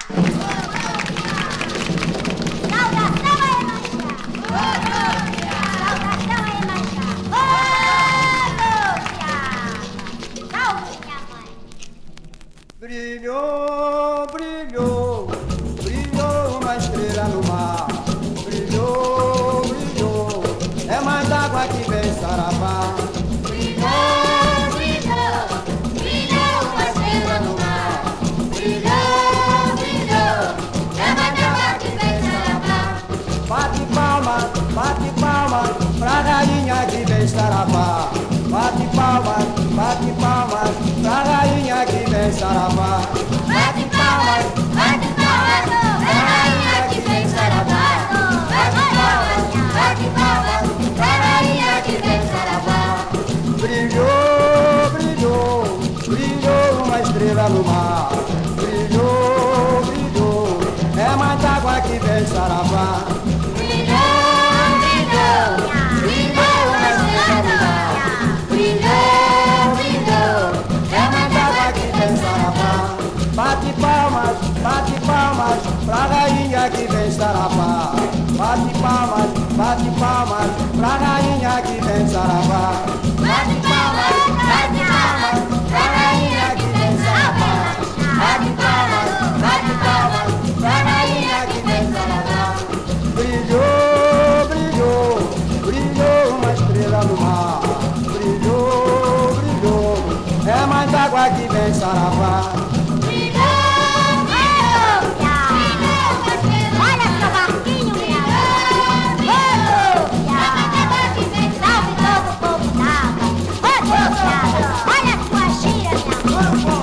Brilhou, brilhou, brilhou uma estrela no mar. Brilhou, brilhou, é mais água que vem Saravá. Brilhou, brilhou, brilhou uma estrela no mar. Brilhou, brilhou, é mais água que vem Saravá. Bate palmas pra rainha que vem Saravá. Bate palmas pra rainha que vem Saravá. Bate palmas pra rainha que vem Saravá. Bate palmas pra rainha que vem Saravá. Brilhou, brilhou, brilhou uma estrela no mar. Brilhou, brilhou, é mais água que vem Saravá. Brilhou, brilhou, brilhou uma estrela no mar. Brilhou, brilhou, é mais água que vem Saravá. Bate palmas pra rainha que vem Saravá. Bate palmas pra rainha que vem Saravá. Bate palmas pra rainha que vem Saravá. Bate palmas pra rainha que vem Saravá. Brilhou, brilhou, brilhou uma estrela no mar. Brilhou, brilhou, é mais água que vem Saravá. Brilhou, brilhou, brilhou uma estrela. Olha só, barquinho, brilhou, é mais água que vem. Salve todo o povo d'água. Ô, Deus, olha a sua gira, minha mãe.